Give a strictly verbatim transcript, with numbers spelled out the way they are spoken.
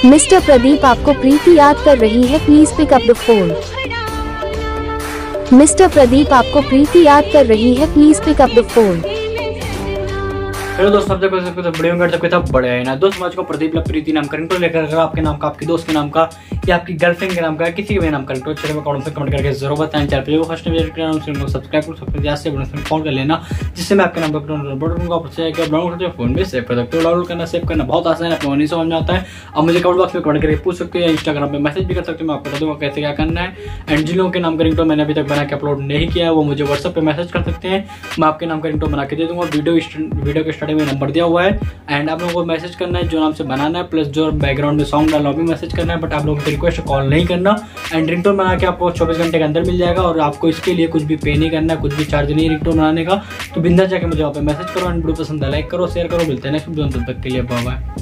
Mister Pradeep, आपको प्रीति याद कर रही है, please pick up the phone. Mister Pradeep, आपको प्रीति याद कर रही है, please pick up the phone. Hello दोस्तों, सब सबको बड़े होंगे सबके सब बड़े हैं ना दोस्त। आज को प्रदीप प्रीति नाम का रिंगटोन लेकर अगर आपके नाम का, आपके दोस्त के नाम का या आपकी गर्लफ्रेंड के नाम का, किसी के भी नाम का रिंगटोन चले अकाउंट से कमेंट करके जरूर बताएं। चैनल पे फर्स्ट टाइम विजिट करना है सब्सक्राइब कर सकते हैं, से फोन कर लेना, जिससे मैं आपके नाम का फोन में सेव कर सकते हो। डाउनलोड करना, सेव करना बहुत आसान है, आपको नहीं समझ में आता है। अब मुझे कमेंट बॉक्स में कमेंट करके पूछ सकते हो, इंस्टाग्राम पे मैसेज भी कर सकते हो, मैं आपको बता दूंगा कैसे क्या करना है। एंड जिन लोगों के नाम का रिंगटोन मैंने अभी तक बना के अपलोड नहीं किया है वो मुझे व्हाट्सएप पे मैसेज कर सकते हैं, मैं आपके नाम का रिंगटोन बना के दे दूंगा। वीडियो वीडियो के स्टार्टिंग में नंबर दिया हुआ है। एंड आप लोगों को मैसेज करना है जो नाम से बनाना है, प्लस जो बैकग्राउंड में सॉन्ग डालना भी मैसेज करना है, बट आप लोगों को रिक्वेस्ट कॉल नहीं करना। एंड रिंगटोन बना के आपको चौबीस घंटे के अंदर मिल जाएगा और आपको इसके लिए कुछ भी पे नहीं करना है, कुछ भी चार्ज नहीं है रिंगटोन बनाने का। तो बिंदास जाके मुझे वहाँ पे मैसेज करो एंड वीडियो पसंद है लाइक करो, शेयर करो। मिलते हैं नेक्स्ट वीडियो, तब तक के लिए बाय बाय।